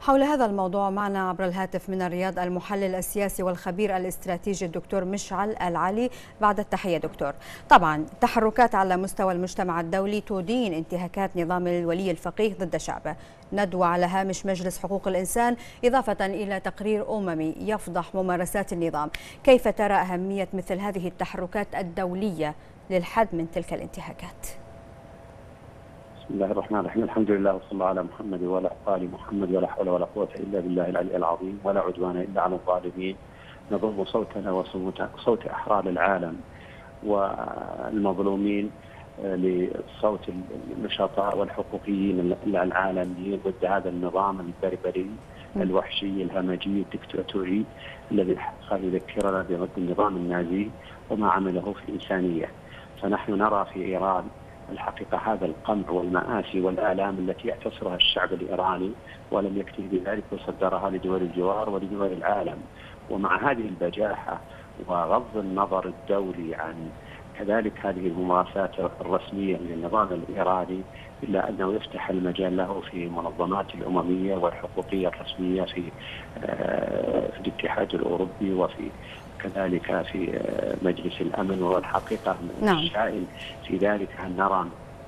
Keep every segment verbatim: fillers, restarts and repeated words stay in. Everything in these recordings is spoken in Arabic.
حول هذا الموضوع معنا عبر الهاتف من الرياض المحلل السياسي والخبير الاستراتيجي الدكتور مشعل العلي. بعد التحية دكتور. طبعا تحركات على مستوى المجتمع الدولي تدين انتهاكات نظام الولي الفقيه ضد شعبه، ندوة على هامش مجلس حقوق الإنسان، إضافة إلى تقرير أممي يفضح ممارسات النظام. كيف ترى أهمية مثل هذه التحركات الدولية للحد من تلك الانتهاكات؟ بسم الله الرحمن الرحيم، الحمد لله وصلى الله على محمد وعلى آل محمد، ولا حول ولا قوة إلا بالله العلي العظيم، ولا عدوان إلا على الظالمين. نضم صوتنا وصوت أحرار العالم والمظلومين لصوت النشطاء والحقوقيين العالميين ضد هذا النظام البربري الوحشي الهمجي الدكتاتوري الذي يذكرنا بضد النظام النازي وما عمله في الإنسانية. فنحن نرى في إيران الحقيقة هذا القمع والمآسي والآلام التي يعتصرها الشعب الإيراني، ولم يكتفي بذلك وصدرها لدول الجوار ولدول العالم. ومع هذه البجاحة وغض النظر الدولي عن كذلك هذه الممارسات الرسمية من النظام الإيراني، إلا أنه يفتح المجال له في المنظمات الأممية والحقوقية الرسمية في في الاتحاد الأوروبي وفي كذلك في مجلس الأمن. والحقيقة نعم. الشائن في ذلك أن نرى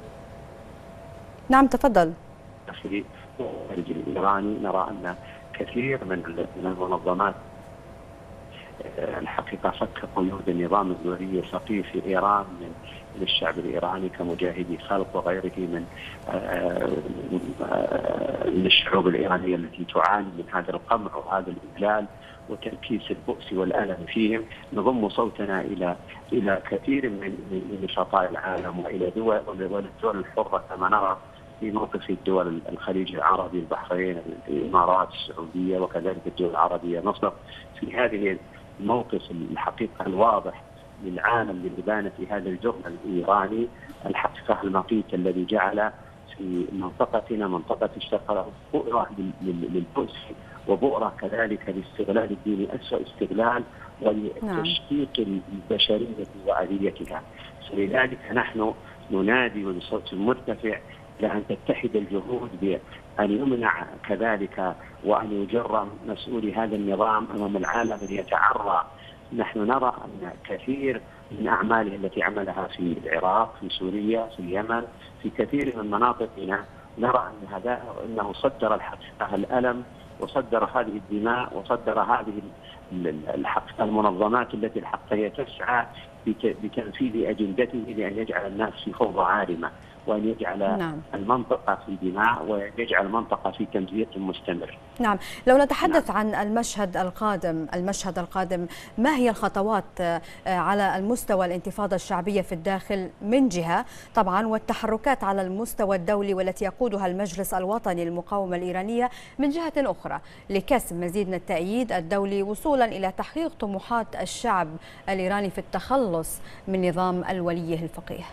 نعم تفضل. في الخارج الإيراني نرى أن كثير من المنظمات الحقيقة فك قيود النظام الولي الفقيه في إيران من للشعب الإيراني كمجاهدي خلق وغيره من من الشعوب الإيرانية التي تعاني من هذا القمع وهذا الإذلال وتنكيس البؤس والألم فيهم. نضم صوتنا إلى إلى كثير من نشطاء العالم وإلى دول والدول الحرة كما نرى في موقف الدول الخليج العربي، البحرين، الإمارات، السعودية، وكذلك الدول العربية مصر، في هذه الموقف الحقيقة الواضح للعالم لإبانة هذا الجرم الإيراني الحقيقة المقيت الذي جعل في منطقتنا منطقة الشرق بؤرة للبؤس وبؤرة كذلك لاستغلال الدين أسوأ استغلال ولتشقيق البشرية وآليتها. فلذلك نحن ننادي بصوت مرتفع لأن تتحد الجهود بأن يمنع كذلك وأن يجر مسؤولي هذا النظام أمام العالم ليتعرى. نحن نرى أن كثير من أعماله التي عملها في العراق، في سوريا، في اليمن، في كثير من مناطقنا، نرى أن هذا أنه صدر الحقيقة الألم وصدر هذه الدماء وصدر هذه الحقيقة المنظمات التي الحقيقة هي تسعى بتنفيذ أجندته لأن يجعل الناس في فوضى عارمة وأن يجعل نعم. المنطقة في دماء ويجعل المنطقة في تمزيق مستمر. نعم، لو نتحدث نعم. عن المشهد القادم المشهد القادم ما هي الخطوات على المستوى الانتفاضة الشعبية في الداخل من جهة طبعا، والتحركات على المستوى الدولي والتي يقودها المجلس الوطني للمقاومة الإيرانية من جهة أخرى لكسب مزيد من التأييد الدولي وصولا إلى تحقيق طموحات الشعب الإيراني في التخلص من نظام الولي الفقيه؟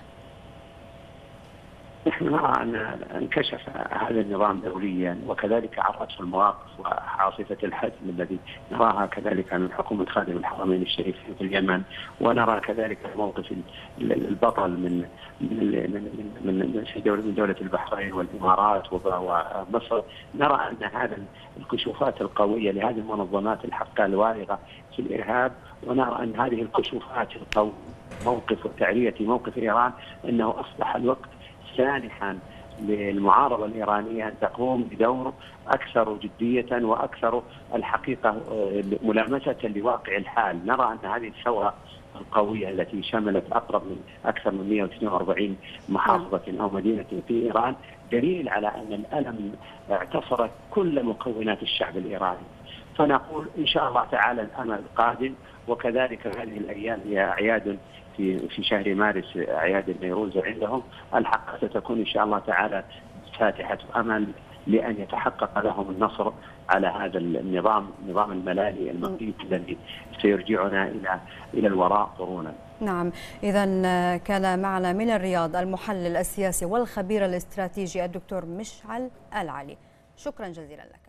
نحن نرى أن انكشف هذا النظام دوليا وكذلك عرته المواقف وعاصفة الحزم الذي نراها كذلك من حكومة خادم الحرمين الشريفين في اليمن، ونرى كذلك موقف البطل من من من في دولة من دولة البحرين والإمارات ومصر. نرى أن هذا الكشوفات القوية لهذه المنظمات الحقة الوارغة في الإرهاب، ونرى أن هذه الكشوفات القوية موقف وتعرية موقف إيران أنه أصبح الوقت سانحا للمعارضة الإيرانية أن تقوم بدور أكثر جدية وأكثر الحقيقة ملامسة لواقع الحال. نرى أن هذه الثورة القوية التي شملت أقرب من أكثر من مئة واثنين وأربعين محافظة أو مدينة في إيران دليل على أن الألم اعتصر كل مكونات الشعب الإيراني. فنقول إن شاء الله تعالى الأمل قادم، وكذلك هذه الأيام هي أعياد في في شهر مارس، أعياد النيروز عندهم. الحق ستكون إن شاء الله تعالى فاتحة أمل لأن يتحقق لهم النصر على هذا النظام نظام الملالي المقيت الذي سيرجعنا إلى إلى الوراء قرونا. نعم، إذا كان معنا من الرياض المحلل السياسي والخبير الاستراتيجي الدكتور مشعل العلي. شكرا جزيلا لك.